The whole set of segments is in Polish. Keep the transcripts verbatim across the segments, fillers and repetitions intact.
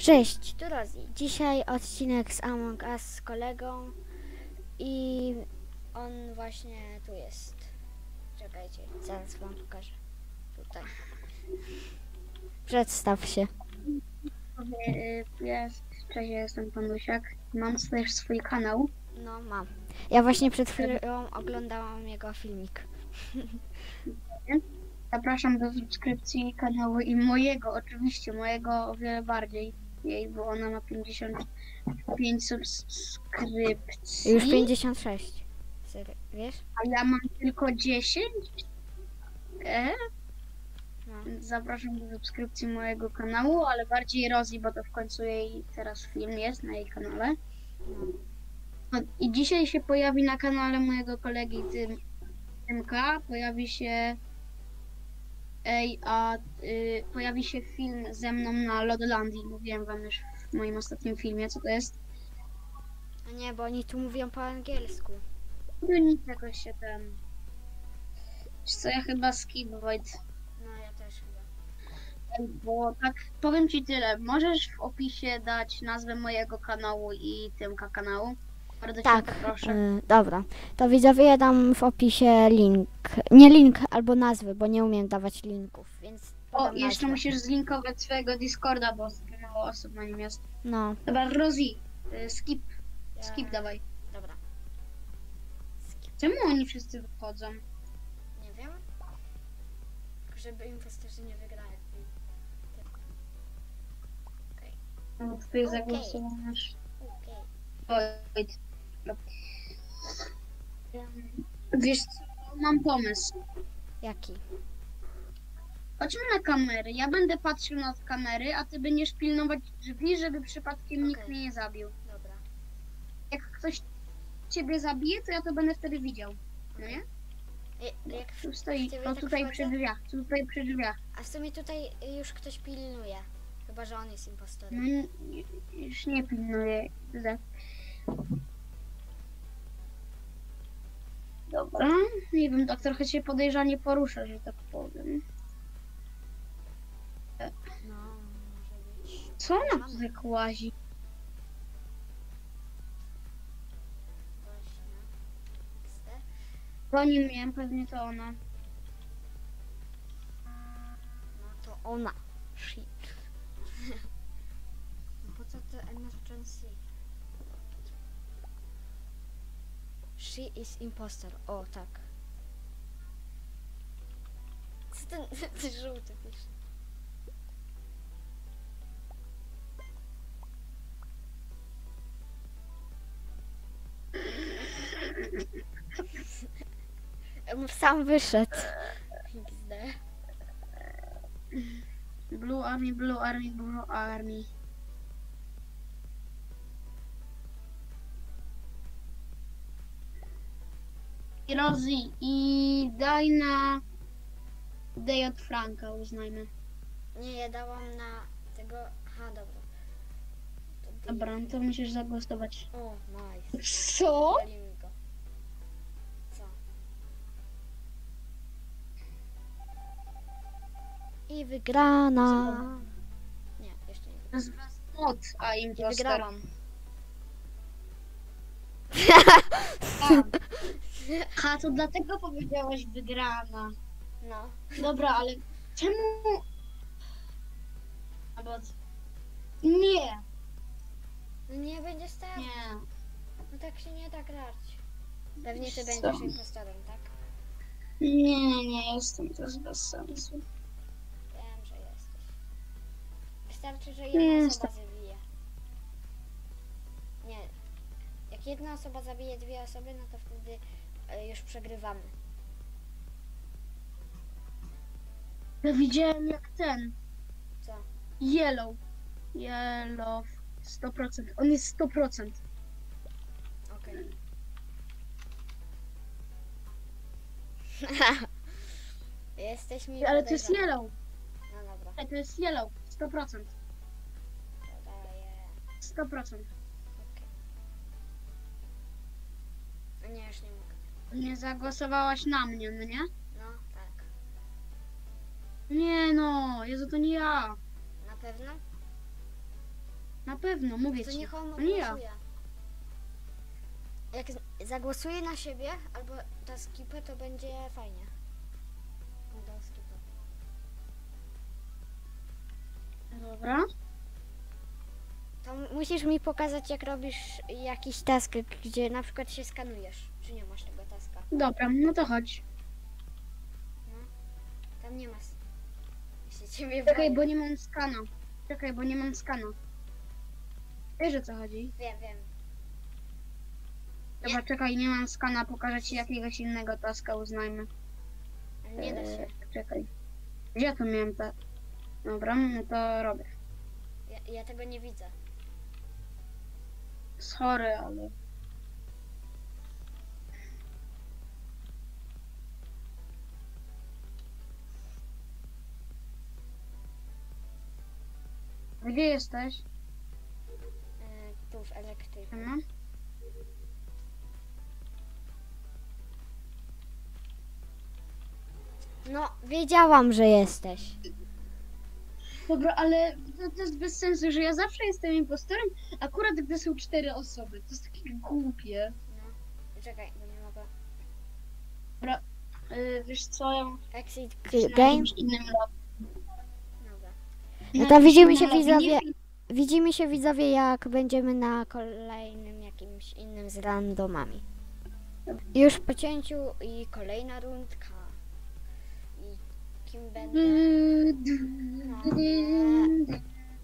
Cześć, tu Rozi. Dzisiaj odcinek z Among Us z kolegą i on właśnie tu jest. Czekajcie, zaraz wam pokażę. Tutaj. Przedstaw się. Jest, cześć, ja jestem Pan Lusiak. Mam też swój kanał. No, mam. Ja właśnie przed chwilą oglądałam jego filmik. Zapraszam do subskrypcji kanału i mojego, oczywiście mojego o wiele bardziej. Jej, bo ona ma pięćdziesiąt pięć subskrypcji. Już pięćdziesiąt sześć. Serio, wiesz? A ja mam tylko dziesięć. E? No. Zapraszam do subskrypcji mojego kanału, ale bardziej Rozi, bo to w końcu jej teraz film jest na jej kanale. No. I dzisiaj się pojawi na kanale mojego kolegi Tym, Tymka, pojawi się ej, a y, pojawi się film ze mną na Lodlandii. Mówiłem wam już w moim ostatnim filmie, co to jest. A nie, bo oni tu mówią po angielsku. No nic jakoś się ten... Wiesz co, ja chyba skip Void. No, ja też chyba. Bo tak, powiem ci tyle. Możesz w opisie dać nazwę mojego kanału i Tymka kanału. Bardzo Tak, cię proszę. y, dobra. To widzowie, ja dam w opisie link. Nie link, albo nazwy, bo nie umiem dawać linków, więc O, podam jeszcze nazwę. musisz zlinkować swojego Discorda, bo zbyt mało osób na nim jest. No, Dobra, Rozi, y, skip, ja... skip dawaj. Dobra. Skip. Czemu oni wszyscy wychodzą? Nie wiem. Żeby impostorzy nie wygrali. Okej. No, tutaj Okej. zagłosowałeś. Okej. Void. Wiesz co, mam pomysł. Jaki? Chodźmy na kamery. Ja będę patrzył na kamery, a ty będziesz pilnować drzwi, żeby przypadkiem nikt Okej. mnie nie zabił. Dobra. Jak ktoś ciebie zabije, to ja to będę wtedy widział. No nie? I, jak w, Tu stoi, ciebie no tak tutaj wchodzę? przy drzwiach, tutaj przy drzwiach. A w sumie tutaj już ktoś pilnuje. Chyba, że on jest impostorem. No nie- już nie pilnuję. Za- Dobra, nie wiem, tak trochę się podejrzanie porusza, że tak powiem. No, może być. Co ona tu tak łazi? Właśnie. X D. Goni mnie, pewnie to ona. No to ona. Shit. No po co to emergency? She is impostor. O, tak. Co ten, ten żółty pisze? Sam wyszedł. X D. Blue Army, Blue Army, Blue Army. I Rozi, i daj na Day od Franka, uznajmy. Nie, ja dałam na tego... Aha, dobra. To ty- Dobra, no to musisz zagłosować. O, nice. Co? Walimy go. Co? I wygrana. Nie, jeszcze nie. To jest was mod, a Nie impostor. wygrałam. Ha, to dlatego powiedziałaś wygrana. No. Dobra, ale czemu... Albo... Nie, No nie będzie stał. nie. No tak się nie da grać. Pewnie ty Co? będziesz impostorem, tak? Nie, nie jestem, to jest bez sensu. Wiem, że jesteś. Wystarczy, że Nie jedna jestem. osoba zabije. Nie. Jak jedna osoba zabije dwie osoby, no to wtedy y, już przegrywamy. Ja widziałem jak ten... Co? Yellow. Yellow. sto procent. On jest sto procent. Okej. Jesteś mi Ale to jest podejrzany. yellow. No dobra, Ale to jest yellow. sto procent. to daję. sto procent. Okej. No nie, już nie mogę. Nie zagłosowałaś na mnie, no nie? No, tak. Nie no, Jezu, to nie ja. Na pewno? Na pewno, mówię To ci. niech on To nie ja. głosuje. Jak z- zagłosuje na siebie albo ta skipę, to będzie fajnie. No ta skipę. Dobra. To m- musisz mi pokazać, jak robisz jakiś task, gdzie na przykład się skanujesz. Czy nie masz tego taska? Dobra, no to chodź. Tam nie ma. s- Jeśli ciebie Czekaj, boję. bo nie mam skana. Czekaj, bo nie mam skana. Wiesz, o co chodzi? Wiem, wiem. Dobra, czekaj, nie mam skana, pokażę ci jakiegoś innego taska, uznajmy. Ale nie da się. Eee, czekaj. Gdzie tu miałem te... Dobra, no to robię. Ja, ja tego nie widzę. Sorry, ale... Gdzie jesteś? E, tu w elektryku. No. No, wiedziałam, że jesteś. Dobra, ale to, to jest bez sensu, że ja zawsze jestem impostorem, akurat gdy są cztery osoby. To jest takie głupie. No. Czekaj, bo nie mogę. Yy, wiesz co, ja mam Exit na game? jakimś innym lobby. Dobra. Na No to jakimś widzimy innym się, lobby. widzowie. Nie- Widzimy się, widzowie, jak będziemy na kolejnym jakimś innym z randomami. Już po cięciu i kolejna rundka. I kim będę? No, nie.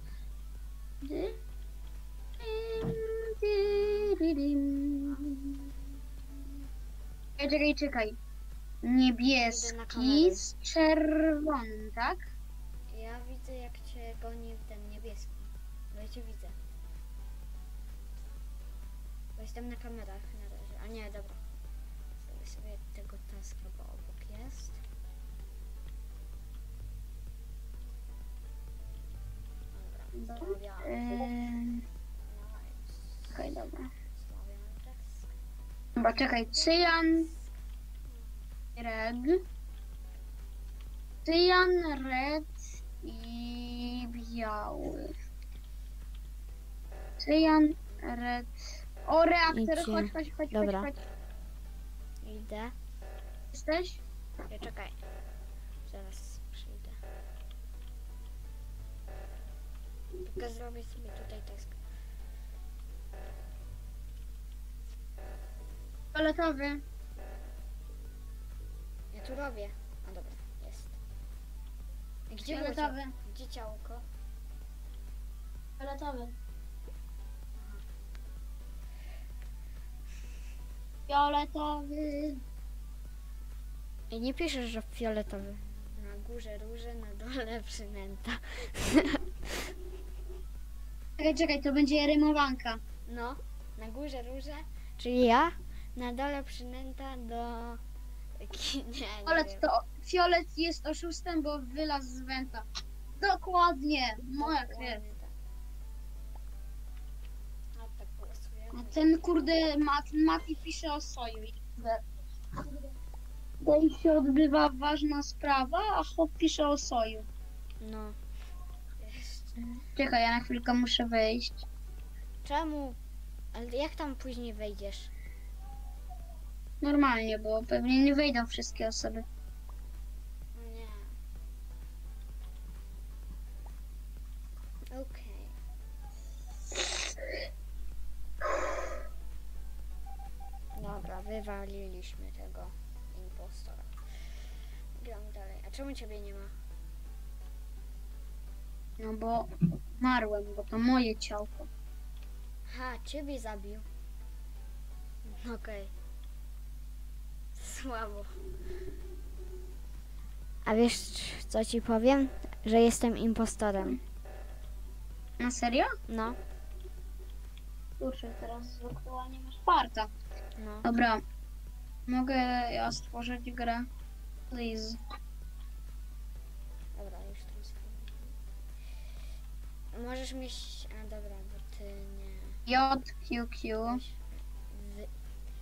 Czekaj, czekaj, czekaj. Idę na Niebieski kamerę. z czerwonym, tak? Ja widzę, jak cię goni ten niebieski. Bo ja cię widzę. Bo jestem na kamerach na razie. A nie, dobra. Zrobię sobie tego taska, bo obok jest. Dobra, stawiam. Eee, Nice. Czekaj, dobra. Stawiam task. Dobra, czekaj. Cyjan, red. Cyjan, red i biały. Cyjan, red. O, reaktor, Idzie. chodź, chodź, chodź, Dobra. chodź, chodź. Idę. Jesteś? Ja, czekaj. Zaraz przyjdę. Tylko zrobię sobie tutaj task. Fioletowy. Ja tu robię. A dobra, jest. Gdzie było Fioletowy. ciało? Gdzie ciałko? Fioletowy. Fioletowy. I nie piszesz, że fioletowy. Na górze róże, na dole przynęta. Czekaj, czekaj, to będzie rymowanka. No, na górze róże, czyli ja, na dole przynęta do... Nie, nie Fiolet wiem. to fiolet jest oszustem, bo wylazł z wenta. Dokładnie, moja krew. Dokładnie tak. A tak głosujemy. A ten kurde Mat, Mati pisze o soju. Tutaj się odbywa ważna sprawa, a chłop pisze o soju. No. Jeszcze. Czekaj, ja na chwilkę muszę wyjść. Czemu? Ale jak tam później wejdziesz? Normalnie, bo pewnie nie wejdą wszystkie osoby. No nie. Okej. Dobra, wywaliliśmy tego impostora. Gram dalej. A czemu ciebie nie ma? No bo marłem, bo to moje ciałko. Ha, ciebie zabił. Okej. Słabo. A wiesz, co ci powiem? Że jestem impostorem. Na serio? No, Kurczę, teraz aktualnie masz farta. no. Dobra. Mogę ja stworzyć grę? Please. Dobra, już tam spróbuję. Możesz mieć... A dobra, bo ty nie... J Q Q. Weź Wy... jakieś-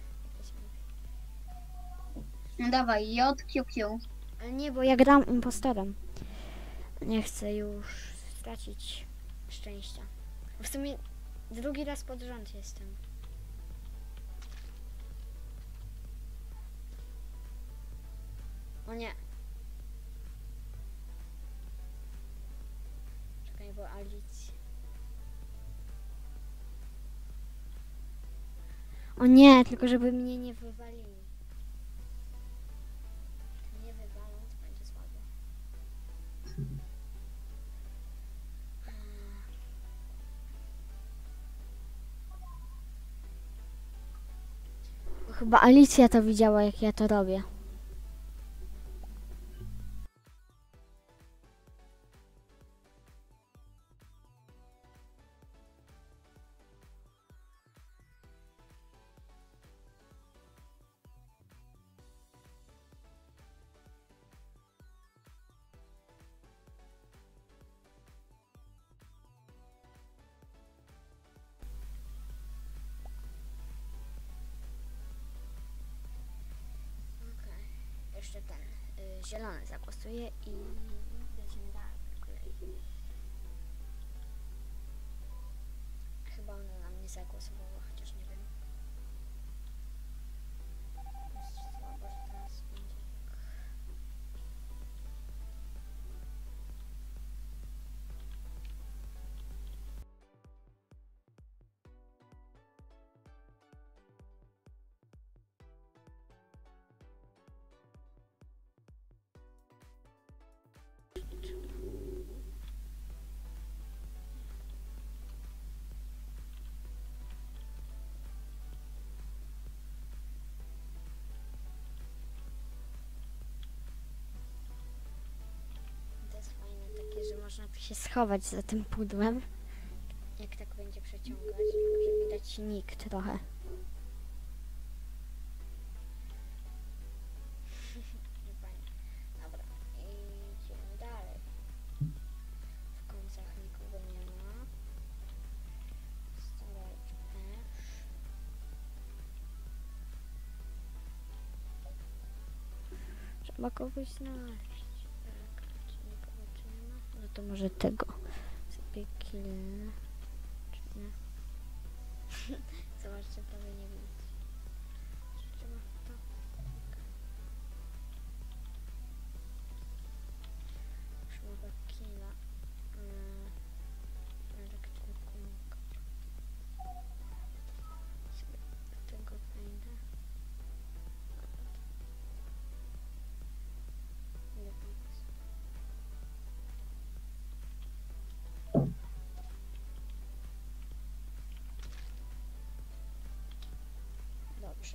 No dawaj, J Q Q. Ale nie, bo ja gram impostorem. Nie chcę już stracić szczęścia. W sumie drugi raz pod rząd jestem. O nie. Czekaj, bo Alicja. O nie, tylko żeby mnie nie wywalili. Jak nie wywalą, to będzie słabo. Bo chyba Alicja to widziała, jak ja to robię. Jeszcze ten y, zielony zagłosuje i lecimy dalej po kolei. Chyba ona na mnie zagłosowała, chociaż nie wiem. Jest słabo, że teraz będzie tak. To jest fajne takie, że można tu się schować za tym pudłem. Jak tak będzie przeciągać, że widać nick trochę. Fajnie. Dobra, idziemy dalej. W końcach nikogo nie ma. Storage też. Trzeba kogoś znaleźć. Tak, czy nikogo tu nie ma? No to może tego. Sobie kill. Czy nie? Zobaczcie, prawie nie widać. Trzeba to. Okay. Już mogę killa. Hmm. Elektryku. Sobie do tego wejdę. Nie pomysł. Dobrze.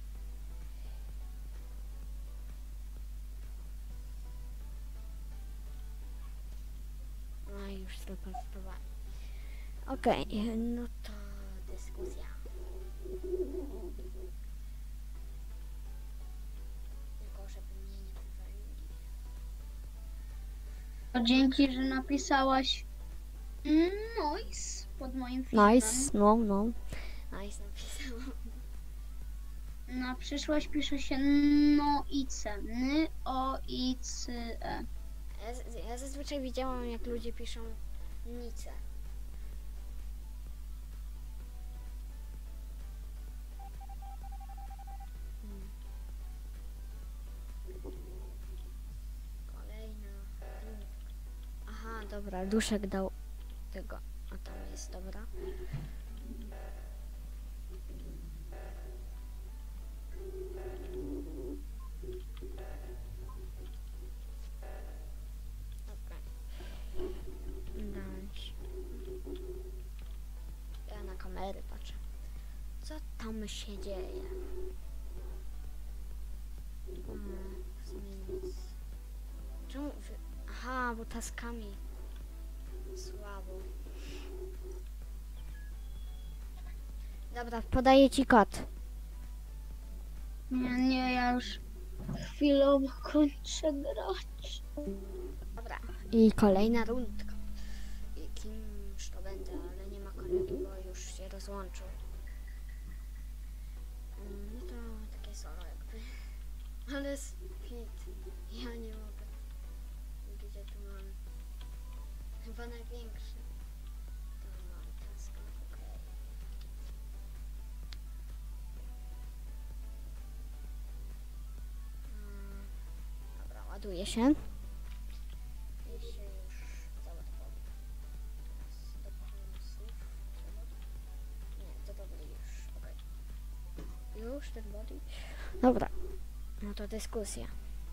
No i już zreportowałem. Okej, okay, no to dyskusja. Tylko żeby mnie nie wywalili. To dzięki, że napisałaś noise pod moim filmem. Nice, no, no. Nice napisałam. Na przyszłość pisze się noice. N o i c e. Ja, z- ja zazwyczaj widziałam, jak ludzie piszą nice. Hmm. Kolejna rundka. Aha, dobra, Duszek dał tego. A tam jest, dobra. Okej. Dalej. Ja na kamery patrzę. Co tam się dzieje? Hmm, w sumie nic. Czemu wy... Aha, bo taskami. Słabo. Dobra, podaję ci kod. Nie, nie, ja już chwilowo kończę grać. Dobra. I kolejna rundka. I kimż to będę, ale nie ma kolegi, bo już się rozłączył. Mm, No to takie solo jakby. Ale speed. Ja nie mogę. Gdzie tu mam? Chyba największy. To mam tak. ładuje się. I się już załadowało. Teraz do końców trzeba. Nie, to dobry już, okej. Już ten body. Dobra, no to dyskusja.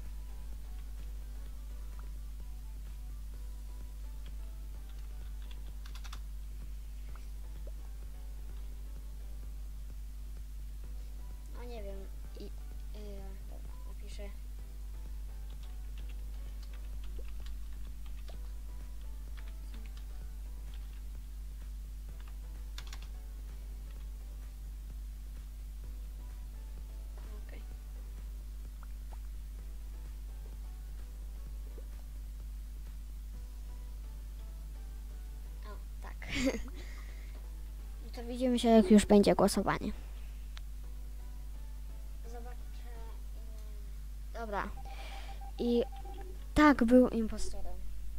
No nie wiem, i... Yy, dobra, napiszę. Okej. O, tak. No to widzimy się, jak już będzie głosowanie. Zobaczę. Yy, Dobra. I tak, był impostorem.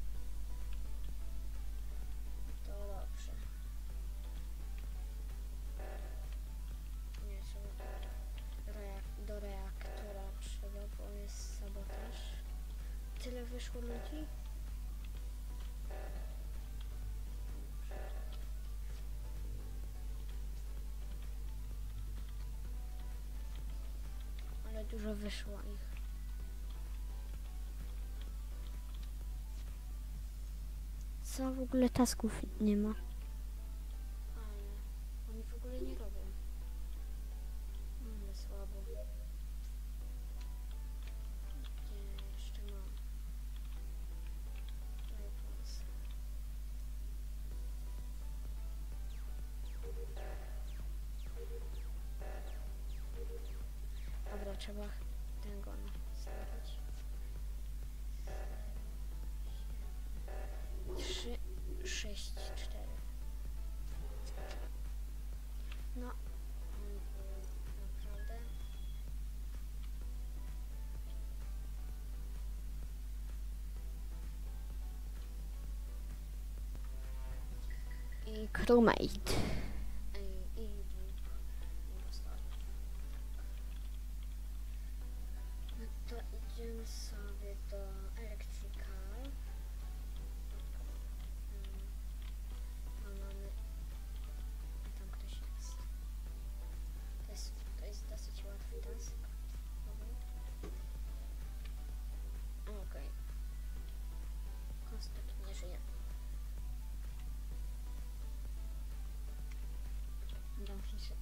To dobrze. Nie, trzeba do, reak- do reaktora trzeba, bo jest sabotaż. Tyle wyszło ludzi? Ale dużo wyszło ich. Co w ogóle tasków nie ma? Ale oni w ogóle nie robią. Ale słabo. Gdzie jeszcze mam? Weapons. Dobra, trzeba tego nastawić. Trzy, sześć, cztery. No, on był naprawdę. I crewmate. I, i dwóch impostorów. No to idziemy sobie do elektryka. A mamy... A tam ktoś jest. To jest, to jest dosyć łatwy task. Okej. Okay. Kostek nie żyje. Zamknij się.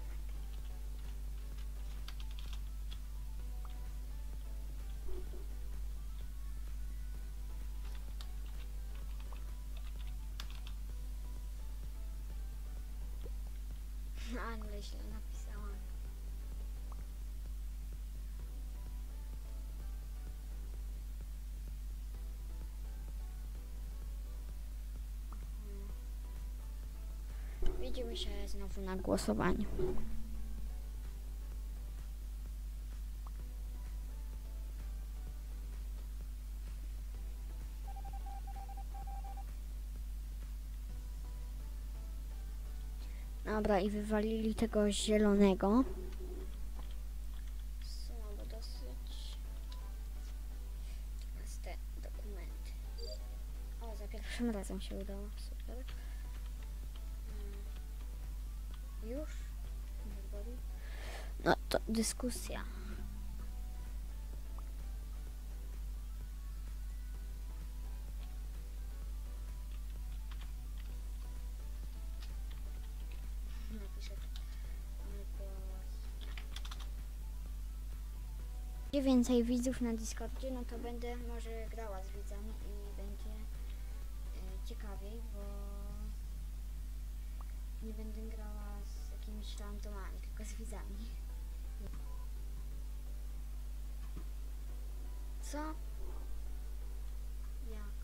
Ale źle napisałam. Widzimy się znowu na głosowaniu. Dobra, i wywalili tego zielonego. Słabo dosyć. Teraz te dokumenty. O, za pierwszym razem się udało. Super. Hmm. Już? No to dyskusja. Napiszę to. Więcej widzów na Discordzie, no to będę może grała z widzami i będzie e, ciekawiej, bo nie będę grała z jakimiś randomami, tylko z widzami. Co? Jak?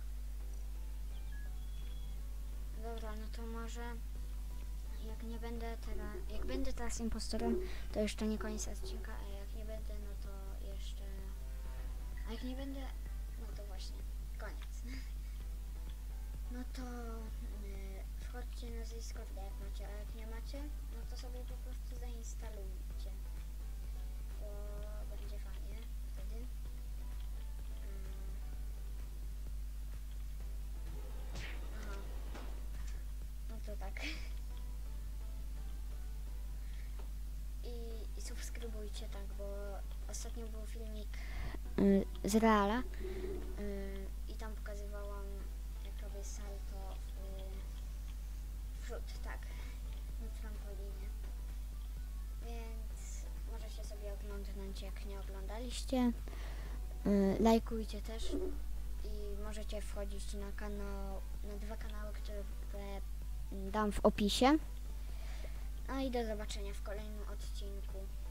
Dobra, no to może jak nie będę teraz, jak będę teraz impostorem, to jeszcze nie koniec odcinka, a jak nie będę, no to jeszcze, a jak nie będę, no to właśnie koniec. No to yy, wchodźcie na Discorda jak macie, a jak nie macie, no to sobie po prostu zainstalujcie, bo będzie fajnie wtedy. Yy, lajkujcie, tak, bo ostatnio był filmik y, z Reala y, i tam pokazywałam, jak robię salto w wrzód, tak, w trampolinie. Więc możecie sobie oglądnąć, jak nie oglądaliście. Y, lajkujcie też i możecie wchodzić na kanał, na dwa kanały, które dam w opisie. No i do zobaczenia w kolejnym odcinku.